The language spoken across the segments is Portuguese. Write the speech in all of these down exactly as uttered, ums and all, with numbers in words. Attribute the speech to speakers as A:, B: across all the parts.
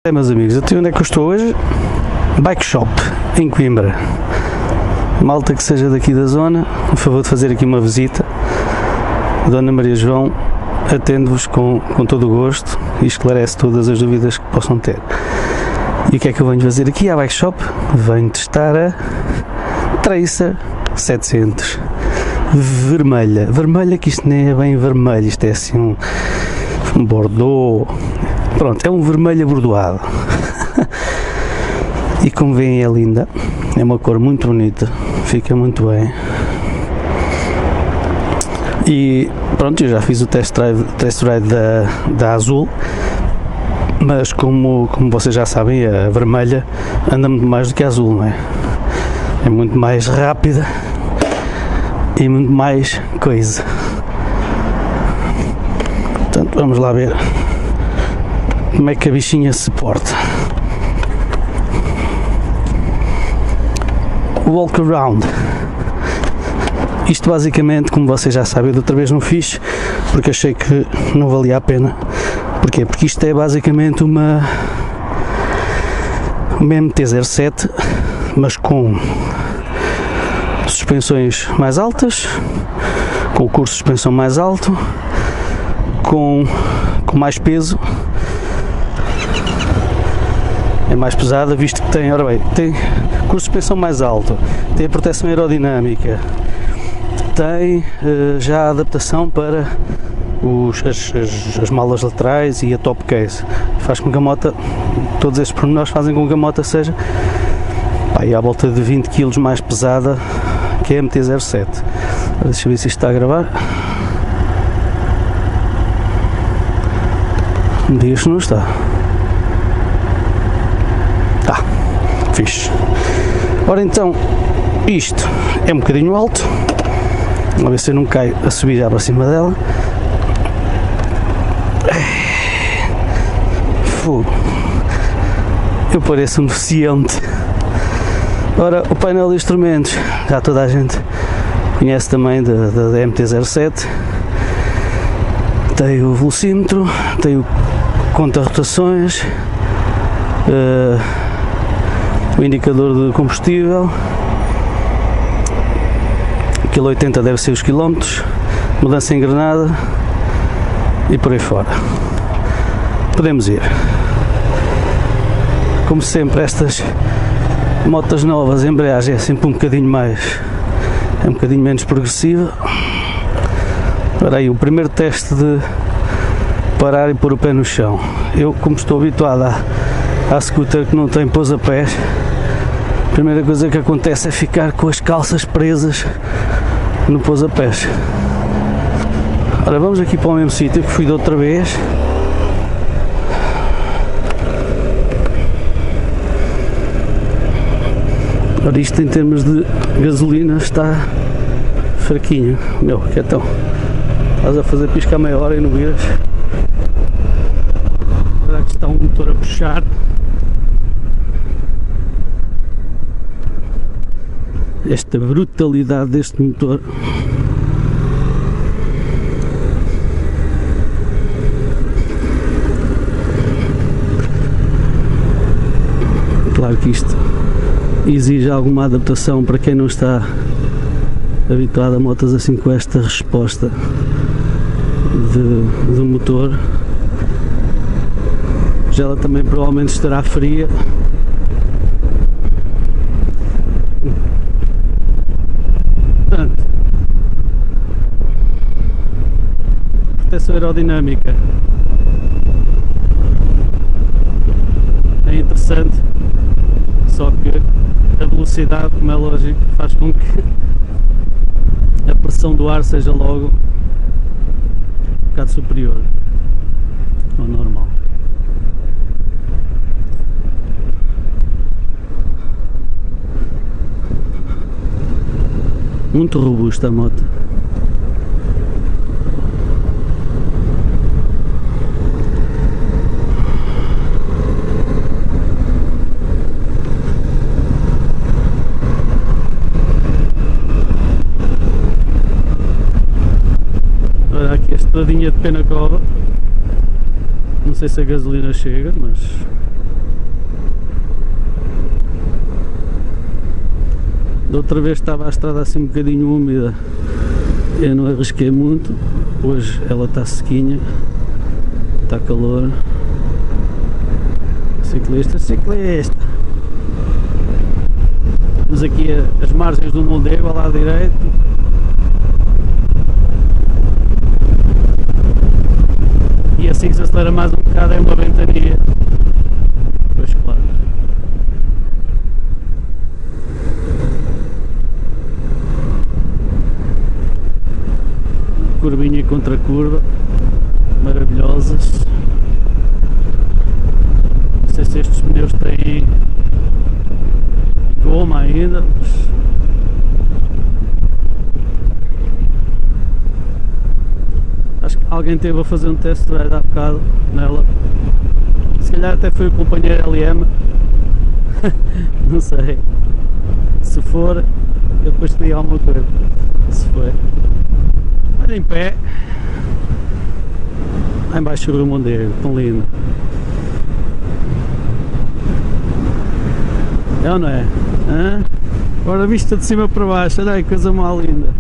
A: É, meus amigos, até onde é que eu estou hoje? Bike Shop, em Coimbra. Malta que seja daqui da zona, por favor de fazer aqui uma visita. Dona Maria João atende-vos com, com todo o gosto e esclarece todas as dúvidas que possam ter. E o que é que eu venho fazer aqui à Bike Shop? Venho testar a Tracer setecentos vermelha. Vermelha, que isto nem é bem vermelho, isto é assim um, um bordeaux. Pronto, é um vermelho abordoado. E como veem é linda, é uma cor muito bonita, fica muito bem. E pronto, eu já fiz o test drive, test drive da, da Azul, mas como, como vocês já sabem, a vermelha anda muito mais do que a Azul, não é? É muito mais rápida e muito mais coisa. Portanto, vamos lá ver como é que a bichinha se porta. Walk around. Isto basicamente, como vocês já sabem, de outra vez não fiz porque achei que não valia a pena. Porquê? Porque isto é basicamente uma uma M T zero sete, mas com suspensões mais altas, com o curso de suspensão mais alto, com, com mais peso. É mais pesada, visto que tem, ora bem, tem curso de suspensão mais alto, tem a proteção aerodinâmica, tem uh, já a adaptação para os, as, as, as malas laterais e a top case. Faz com que a moto, todos esses pormenores fazem com que a moto seja pá, à volta de vinte quilos mais pesada que a M T zero sete. Deixa eu ver se isto está a gravar. Me diga se não está. Tá, fixe. Ora então, isto é um bocadinho alto. Vamos ver se eu não caio a subir já para cima dela. Fogo. Eu pareço um deficiente. Ora, o painel de instrumentos, já toda a gente conhece também da, da, da M T zero sete. Tem o velocímetro, tem o conta-rotações, uh, o indicador de combustível. Aquele oitenta deve ser os quilómetros, mudança em engrenada e por aí fora. Podemos ir. Como sempre, estas motas novas, a embreagem é sempre um bocadinho mais, é um bocadinho menos progressiva. Ora aí, o primeiro teste de parar e pôr o pé no chão. Eu, como estou habituado à, à scooter que não tem pousa-pés, a primeira coisa que acontece é ficar com as calças presas no pousa-pés. Ora, vamos aqui para o mesmo sítio que fui da outra vez. Ora, isto em termos de gasolina está fraquinho. Meu, que é tão... Estás a fazer pisca a meia hora e não viras. Agora que está um motor a puxar. Esta brutalidade deste motor. Claro que isto exige alguma adaptação para quem não está habituado a motos assim com esta resposta de, de motor. Já ela também provavelmente estará fria. Portanto, proteção aerodinâmica é interessante, só que a velocidade, como é lógico, faz com que a pressão do ar seja logo um bocado superior ao normal. Muito robusta a moto. Olha aqui a estradinha de Penacova. Não sei se a gasolina chega, mas Da outra vez estava a estrada assim um bocadinho úmida, eu não arrisquei muito. Hoje ela está sequinha, está calor. Ciclista, ciclista. Temos aqui as margens do Mondego ao lado direito. E assim que se acelera mais um bocado é uma ventania. Pois claro. Curvinha contra curva. Maravilhosas. Não sei se estes pneus têm goma ainda. Acho que alguém teve a fazer um test drive há bocado nela. Se calhar até foi o companheiro L M. Não sei. Se for, eu depois te digo alguma coisa. Se foi. Olha em pé. Lá embaixo do Mondego, tão lindo. É ou não é? Hã? Agora vista de cima para baixo, olha aí, coisa mal linda.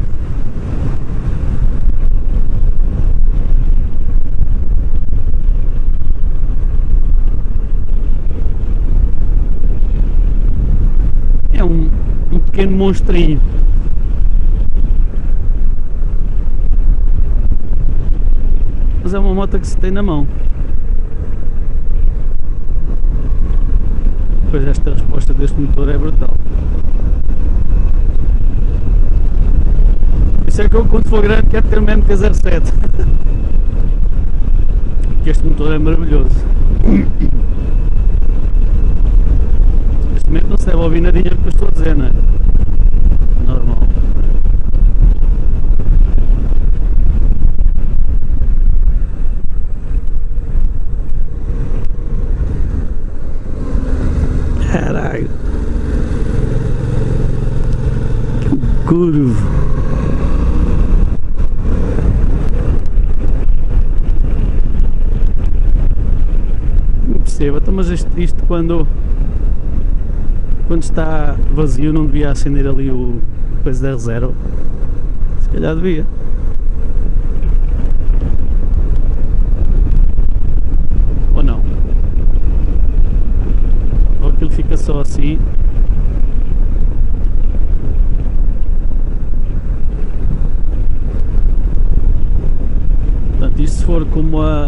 A: É um, um pequeno monstrinho. Mas é uma moto que se tem na mão. Pois esta resposta deste motor é brutal. Isso é que eu, quando for grande, quero ter uma M T zero sete. Porque este motor é maravilhoso. Neste momento não se deve ouvir nadinha do que eu estou a dizer, não é? Normal. Caralho, que curvo. Não percebo, então, mas isto, isto quando quando está vazio não devia acender ali o coisa da reserva? Se calhar devia. Ou não? Aquilo fica só assim. Portanto, isto se for como a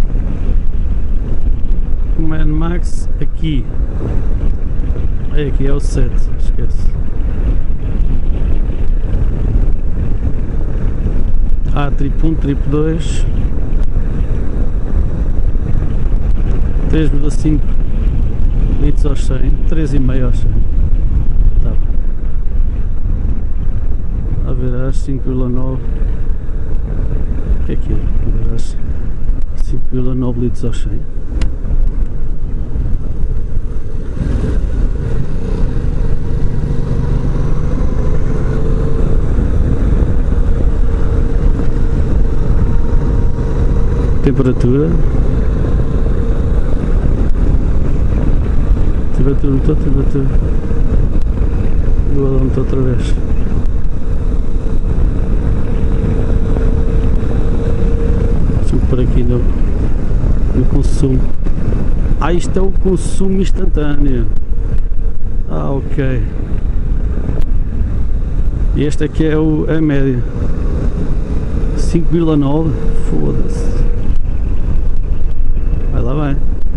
A: como a N Max aqui, é, aqui é o sete, esquece. Ah, trip um, trip dois, três vírgula cinco litros aos cem, três vírgula cinco aos cem. Tá bem. A ver, às cinco vírgula nove. O que é aquilo? A ver, às cinco vírgula nove litros aos cem. Temperatura. Temperatura, motor, temperatura. Igual ao motor outra vez. Deixa-me pôr aqui no, no consumo. Ah, isto é o consumo instantâneo. Ah, ok. E este aqui é o, a média. cinco vírgula nove. Foda-se. Vai lá, vai.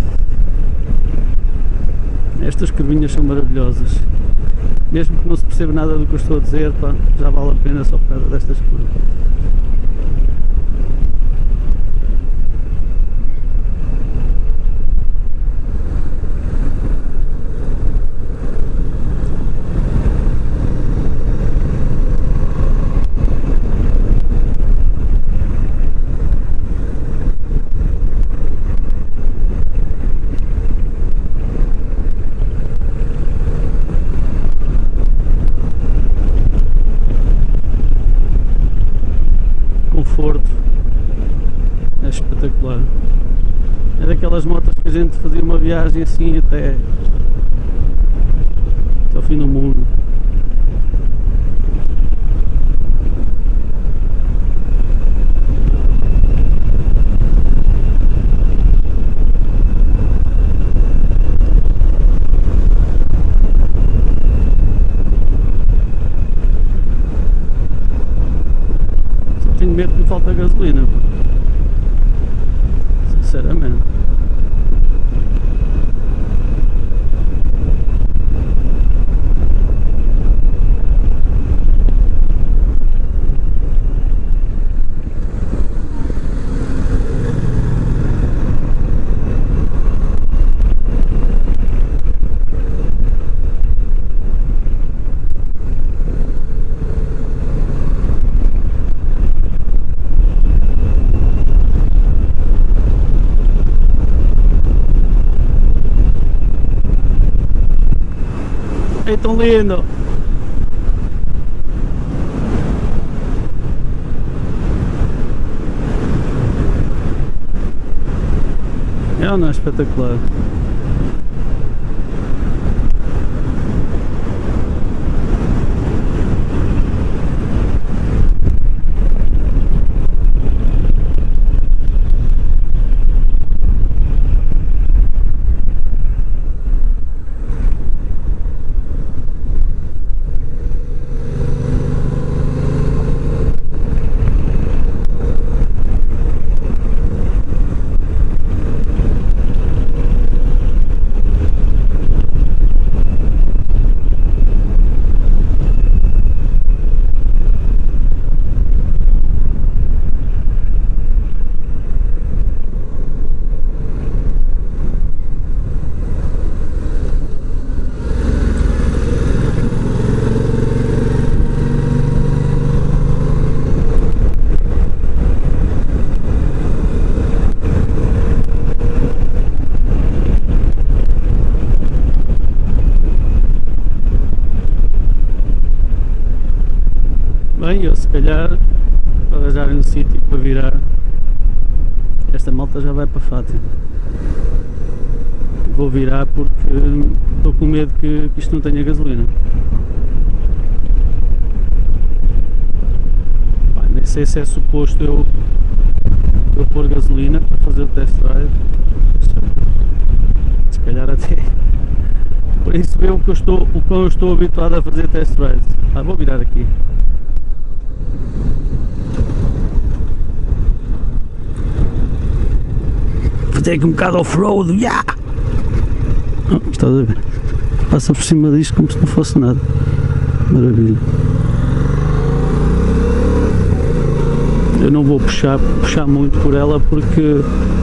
A: Estas curvinhas são maravilhosas. Mesmo que não se perceba nada do que eu estou a dizer, pá, já vale a pena só por causa destas curvas. É espetacular. É daquelas motos que a gente fazia uma viagem assim até, até ao fim do mundo. gasolina, sinceramente. É tão lindo! É ou não é espetacular? Bem, eu se calhar para arranjarem um sítio para virar, esta malta já vai para Fátima. Vou virar porque estou com medo que, que isto não tenha gasolina. Pá, nem sei se é suposto eu, eu pôr gasolina para fazer o test drive. Se calhar até. Por isso vê o que eu estou, o que eu estou habituado a fazer test drive. Ah, vou virar aqui. Fazer aqui um bocado off-road, yeah! Oh, estás a ver? Passa por cima disto como se não fosse nada. Maravilha. Eu não vou puxar, puxar muito por ela porque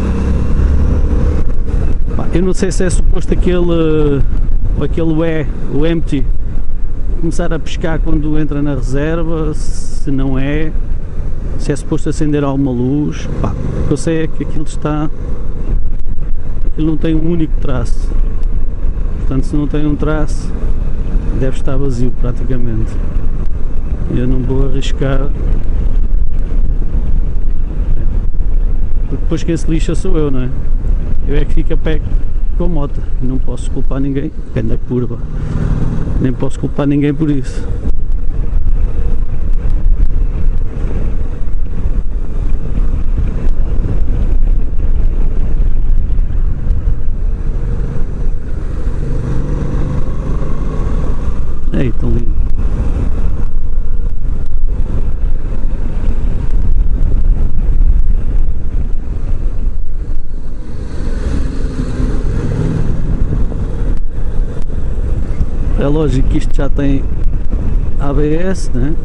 A: pá, eu não sei se é suposto aquele aquele E, o empty, começar a pescar quando entra na reserva, se não é, se é suposto acender alguma luz. Pá, o que eu sei é que aquilo está, aquilo não tem um único traço, portanto se não tem um traço deve estar vazio praticamente. Eu não vou arriscar, porque depois quem se lixa sou eu, não é? Eu é que fico a pé com a moto, não posso culpar ninguém, porque anda curva, nem posso culpar ninguém por isso. Ei, tão lindo. É lógico que isto já tem A B S, né?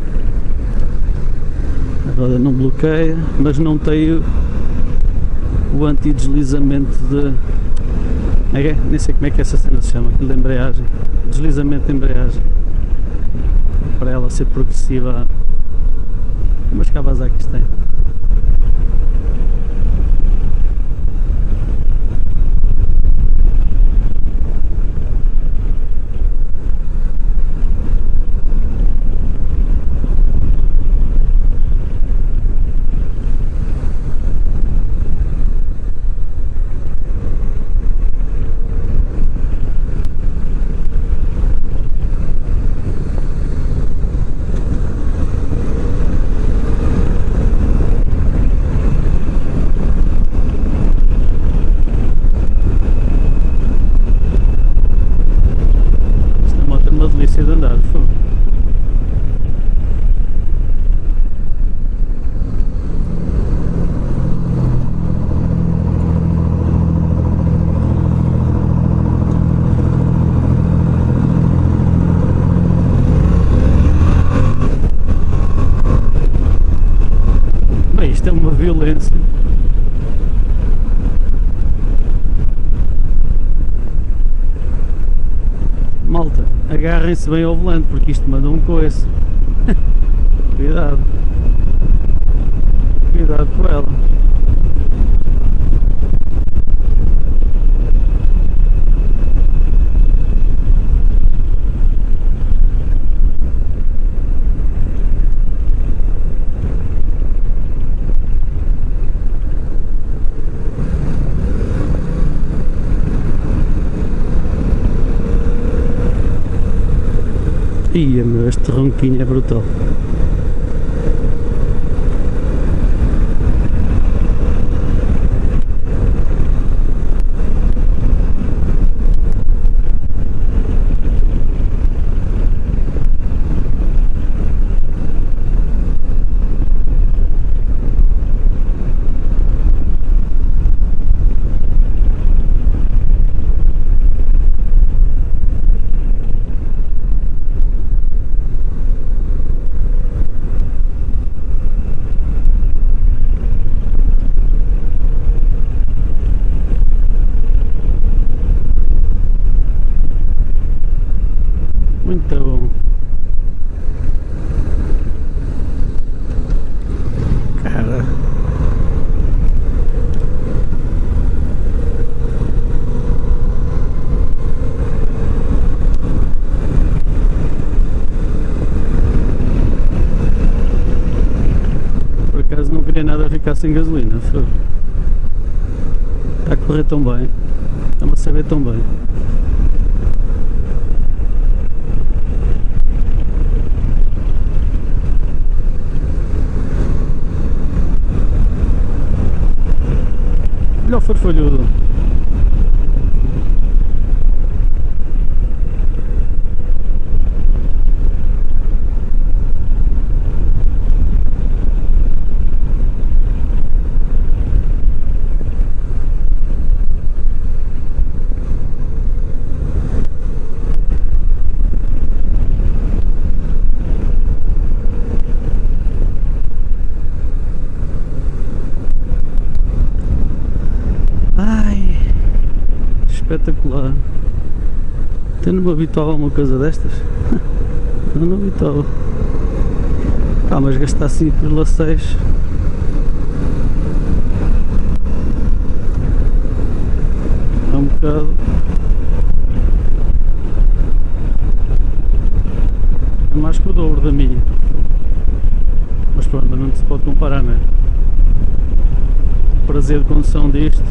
A: A roda não bloqueia, mas não tem o, o anti-deslizamento de... É, nem sei como é que essa cena se chama, aquilo de embreagem. Deslizamento de embreagem. Para ela ser progressiva. Mas Kawasaki tem. agarrem-se bem ao volante, porque isto manda um coice. Cuidado. Cuidado com ela. Ia, meu, este ronquinho é brutal. Muito bom. Cara. Por acaso não queria nada ficar sem gasolina. Está a correr tão bem. Está-me a saber tão bem. Olha o farfalhudo. Espetacular. Até não me habituava a uma coisa destas. Não me habituava. Pá, mas gastar cinco vírgula seis é um bocado. É mais que o dobro da minha. Mas pronto, não se pode comparar, não é? O prazer de condução disto.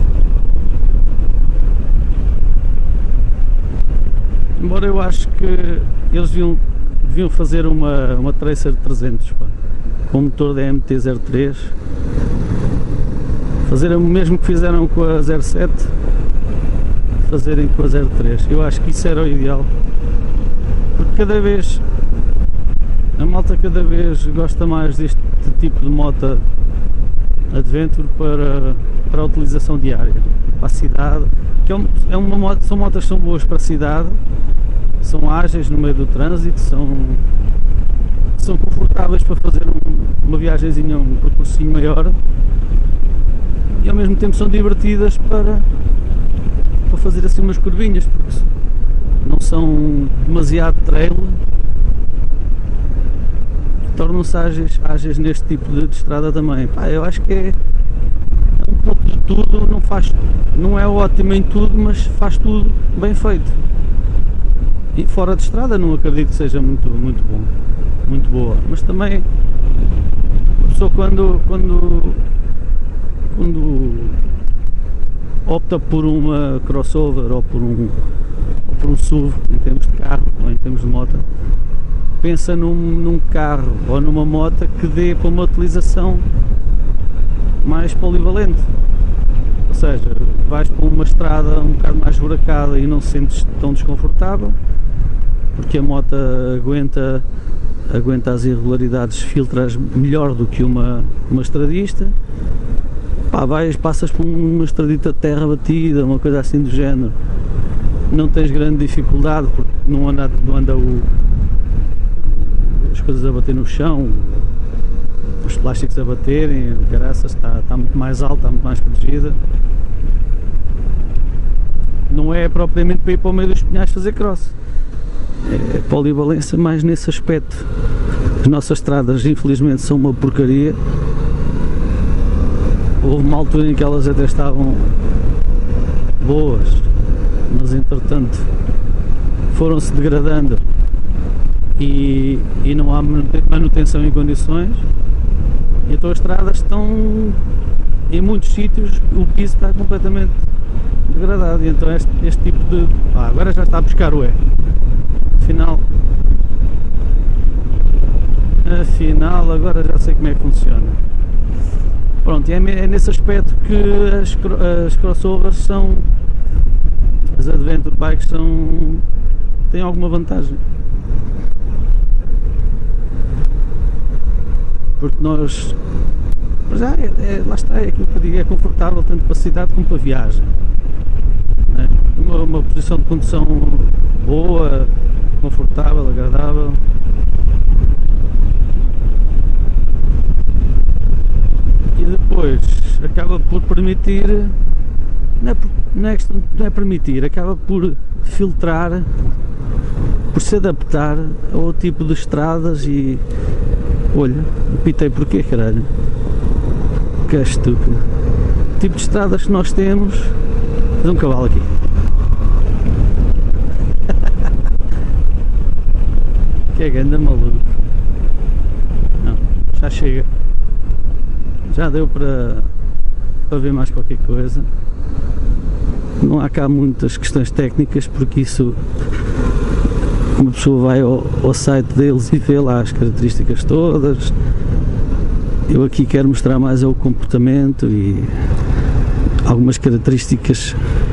A: Embora eu acho que eles deviam, deviam fazer uma, uma Tracer trezentos, pá, com motor da M T zero três, fazer o mesmo que fizeram com a zero sete, fazerem com a zero três. Eu acho que isso era o ideal, porque cada vez a malta cada vez gosta mais deste tipo de moto Adventure para, para a utilização diária, para a cidade, que é, um, é uma moto, são motas que são boas para a cidade, são ágeis no meio do trânsito, são, são confortáveis para fazer um, uma viagemzinha, um percursinho maior, e ao mesmo tempo são divertidas para, para fazer assim umas curvinhas, porque não são demasiado trail, tornam-se ágeis, ágeis neste tipo de, de estrada também. Pá, eu acho que é, é um pouco de tudo, não, faz, não é ótimo em tudo, mas faz tudo bem feito. E fora de estrada não acredito que seja muito, muito bom, muito boa, mas também a pessoa quando, quando, quando opta por uma crossover ou por um, ou por um S U V em termos de carro ou em termos de moto, pensa num, num carro ou numa moto que dê para uma utilização mais polivalente, ou seja, vais para uma estrada um bocado mais esburacada e não se sentes tão desconfortável, porque a moto aguenta, aguenta as irregularidades, filtras melhor do que uma, uma estradista. Pá, vais, passas por uma estradita de terra batida, uma coisa assim do género, não tens grande dificuldade porque não anda, não anda o, as coisas a bater no chão, os plásticos a baterem, caraças, está, está muito mais alta, está muito mais protegida. Não é propriamente para ir para o meio dos pinhais fazer cross. é polivalência mais nesse aspecto. As nossas estradas infelizmente são uma porcaria. Houve uma altura em que elas até estavam boas, mas entretanto foram-se degradando e, e não há manutenção em condições, e então as estradas estão, em muitos sítios o piso está completamente degradado, e então este, este tipo de... Ah, agora já está a buscar o E. Afinal, afinal agora já sei como é que funciona. Pronto, é, é nesse aspecto que as, as crossovers são, as adventure bikes são, têm alguma vantagem. Porque nós, já é, é, lá está, é aquilo que eu digo, é confortável tanto para a cidade como para a viagem. É uma, uma posição de condução boa, confortável, agradável. E depois acaba por permitir, não é, não, é, não é permitir, acaba por filtrar, por se adaptar ao tipo de estradas e... Olha, pitei porquê, caralho? Que é estúpido. O tipo de estradas que nós temos... Fazer um cavalo aqui. Que é ganda maluco. Não, já chega. Já deu para, para ver mais qualquer coisa. Não há cá muitas questões técnicas, porque isso uma pessoa vai ao, ao site deles e vê lá as características todas. Eu aqui quero mostrar mais é o comportamento e algumas características